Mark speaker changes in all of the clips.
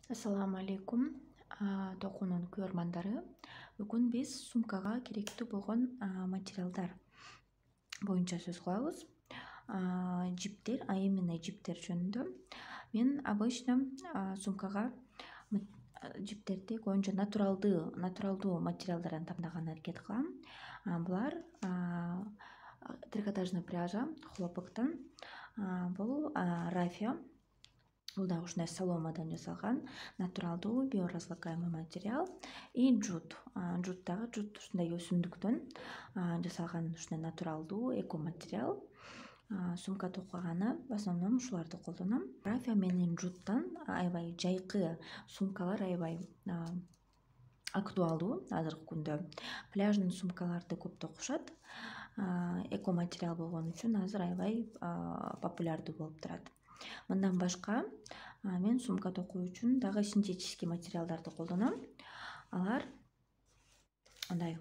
Speaker 1: Assalamu alaikum, токуунун көрмандары. Бүгүн биз сумкага керектүү болгон материалдар боюнча сөз кылабыз. Жиптер, именно жиптер жөнүндө. Мен обычно сумкага жиптерди көбүнчө натуралдуу материалдардан тандаган аракет кылам. Булар трикотажный пряжа, хлопоктон. Бул рафия. Бул дагы ушундай соломадан жасалган натуралдуу биоразлагаемый материал. И жут. Жут ушундай өсүмдүктөн жасалган ушундай натуралдуу эко материал. Сумка токуганы в основном ушуларды колдоном. Рафия менен жуттан аябай жайкы сумкалар аябай актуалдуу азыркы күндө. Пляжный сумкаларды көп токушат. Эко материал болгон үчүн азыр аябай популярдуу болуп турат. Мындан башка мен сумка токуу үчүн дагы синтетический материалдарды колдоном. Алар мындай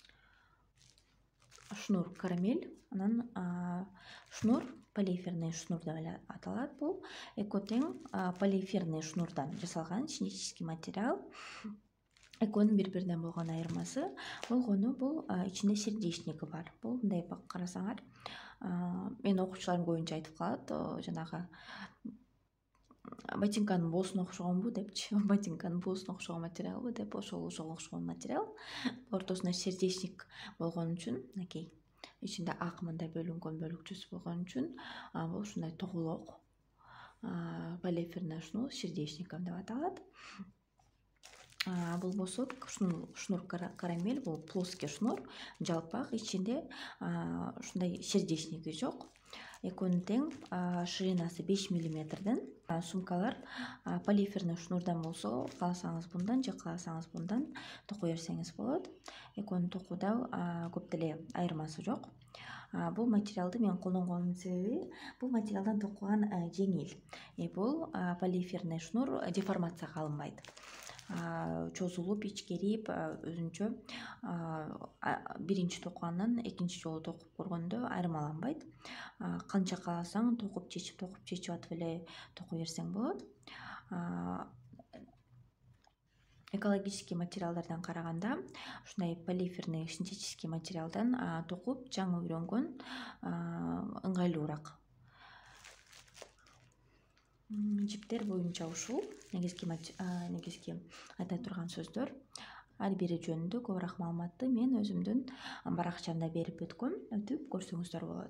Speaker 1: шнур карамель, анан шнур полиэфирный шнур деп аталат. Бул экотең полиэфирный шнурдан жасалган синтетический материал. Эконун бири-биринен болгон айырмасы болгону бул ичинде сердечниги бар. Бул мындай карасаңар, мен окуучуларым көбүнчө айтып калат, жанагы ботинканын боосуна окшогонбу депчи, ботинканын боосуна окшогон материалбы деп, ошого окшогон материал. Ортосунда сердечник болгон үчүн, мынакей ичинде ак мындай бөлүнгөн бөлүкчөсү болгон үчүн бул ушундай тоголок полиэфирный шнур сердечником деп аталат. Бул болсо шнур карамель, бул плоский шнур, жалпак, ичинде ушундай сердечниги жок. Экөөнүн тең ширинасы 5 мм. Сумкалар полиэфирный шнурдан болсо, кааласаңыз bundan же кааласаңыз bundan токой берсеңиз болот. Экөөнүн токууда көп деле айырмасы жок. Бул материалды мен колдонгонумдун себеби, бул материалдан токуган жеңил. Бул полиэфирный шнур деформацияга алынбайт. Чозулуп, ичкерип, өзүнчө биринчи токугандан экинчи жолу токуп көргөндө айырмаланбайт. Канча кааласаң токуп чечип атып эле токой берсең болот. Экологический материалдардан караганда ушундай полиэфирный синтетический материалдан токуп жаңы үйрөнгөн ыңгайлуураак. Жиптер боюнча ушул негизги айта турган сөздөр. Ар бири жөнүндө көбүрөөк маалыматты мен өзүмдүн баракчамда берип өтүп көрсөңүздөр болот.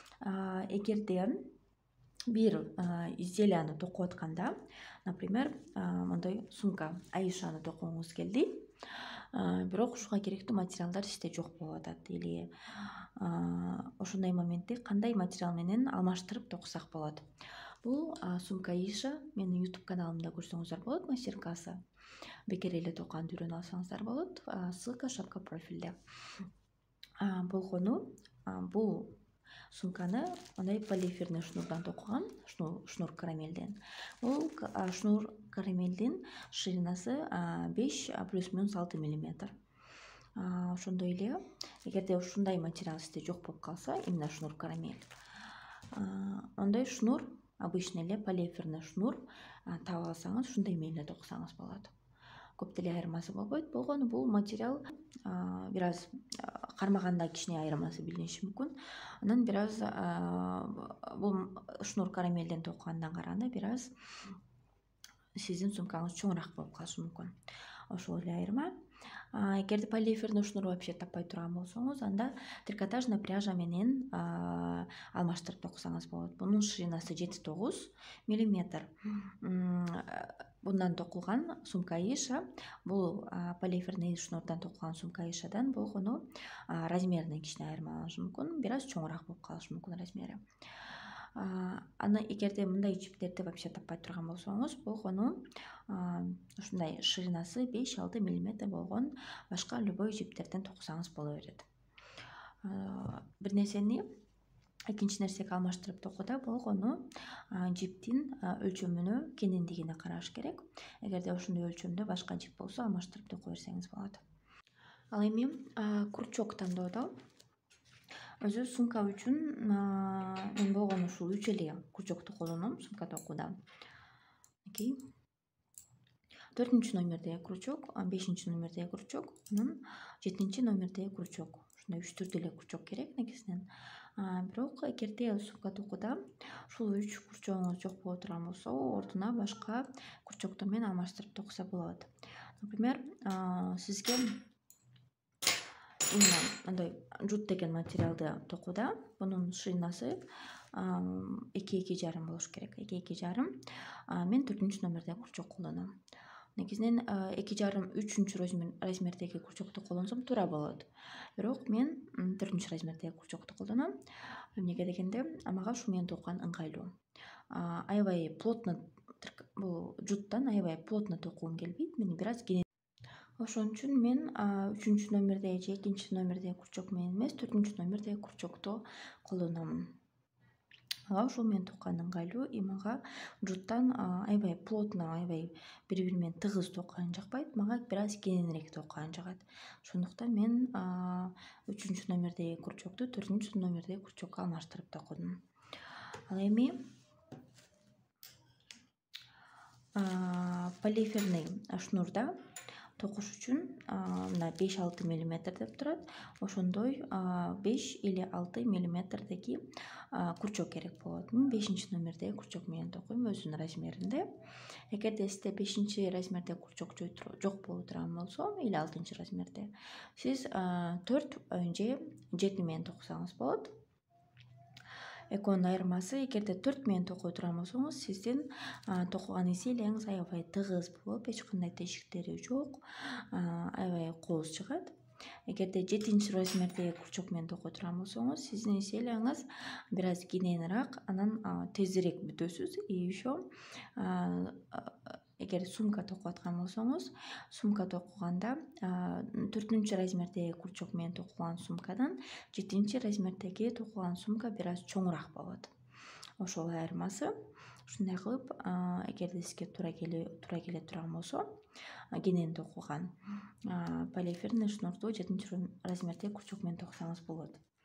Speaker 1: Эгерде бир изделияны токуп атканда, например, мындай сумка Аишаны токугуңуз келди, бирок ушуга керектүү материалдар сизде жок болуп атат. Или ошондой моментте кандай материал менен алмаштырып токусак болот? Бул сумка Аиша менин YouTube каналымда көрсөңүздөр болот, мастер-классы. Бекер эле токуганды үйрөнүп алсаңыздар болот. Ссылка шапка профилде. Болгону бул сумканы мындай полиэфирный шнурдан токуган, шнур карамелден. Бул шнур карамелдин ширинасы 5 плюс-минус 6 мм. Ошондой эле, эгерде ушундай материал сизде жок болуп калса, именно шнур карамель, ондой шнур, обычный эле полиэфирный шнур таап алсаңыз, ушундай менен эле токусаңыз болот. Көп деле айырмасы болбойт. Болгону бул материал бир аз кармаганда кичине айырмасы билиниши мүмкүн. Анан бир аз бул шнур карамелден токугандан караганда бир аз сиздин сумкаңыз чоңураак болуп калышы мүмкүн. Ошол эле айырма. Эгерде полиэфирный шнур вообще таппай турган болсоңуз, анда трикотажный пряжа менен алмаштырып токусаңыз болот. Бунун ширинасы 7-9 мм. Bundan токулган сумка Аиша, бул полиэфирный шнурдан токулган сумка Аишадан болгону размеринен кичине айырмаланышы мүмкүн, бир аз чоңураак болуп калышы мүмкүн размери. Аны эгерде мындай жиптерди вообще таппай турган болсоңуз, болгону ушундай ширинасы 5-6 мм болгон башка любой жиптерден токусаңыз боло берет. Бир нерсени экинчи нерсеге алмаштырып токууда болгону жиптин өлчөмүнө, кенендигине караш керек. Эгерде ошондой өлчөмдө башка жип болсо, алмаштырып токой берсеңиз болот. Ал эми крючок тандоодо өзү сумка үчүн мен болгону ушул 3 эле крючокту колдоном сумка токууда. 4 номердеги крючок, 5 номердеги крючок, анан 7 номердеги крючок. Ушундай 3 түрдүү эле крючок керек негизинен. Бирок эгерде сумка токууда ушул 3 крючогуңуз жок боло турган болсо, ордуна башка крючоктор менен алмаштырып токса болот. Например, сизге андай жут деген материалды токууда бунун ширинасы 2,5 болуш керек. 2,5. Мен 4 номердеги крючок колдоном. Негизинен 2,5 3 размердеги крючокту колдонсом туура болот. Бирок мен 4 размердеги крючокту колдоном. Эмнеге дегенде, мага ушу менен токкан ыңгайлуу. Аябай плотно бул жуттан аябай плотно токуум келбейт. Мени бир аз ошон үчүн мен 3 номердеги же 2 номердеги крючок менен эмес, 4 номердеги крючокту колдоном. Ага ушул менен токкан ыңгайлуу, и мага жуттан аябай плотно, аябай бири-бири менен тыгыз токкан жакпайт, мага бир аз кененирээк токкан жагат. Ошондуктан мен 3 номердеги крючокту 4 номердеги крючокко алмаштырып токудум. Ал эми полиэфирный шнурда токуш үчүн мына 5-6 мм деп турат. Ошондой 5 или 6 мм крючок керек болот. Мен 5 номердеги крючок менен токуйм өзүнүн размеринде. Эгерде сизде 5 размердеги крючок жок боло турган болсо, или 6 размерде, сиз 4 же 7 менен токсоңуз болот. Экөөнүн айырмасы, эгерде 4 менен токой турган болсоңуз, сиздин токуган изделияңыз аябай тыгыз болуп, эч кандай тешиктери жок, аябай кооз чыгат. Эгерде 7 размердеги крючок менен токой турган болсоңуз, сиздин изделияңыз бир аз кененирээк, анан тезирээк бүтөсүз. И еще эгер сумка токуп аткан болсоңуз, сумка токуганда 4 размердеги крючок менен токулган сумкадан 7 размердеги токулган сумка бир аз чоңураак болот. Ошол айырмасы. Ушундай кылып, эгерде сизге туура келе турган болсо, кенен токулган полиэфирный шнурду 7 размердеги крючок менен токсоңуз болот.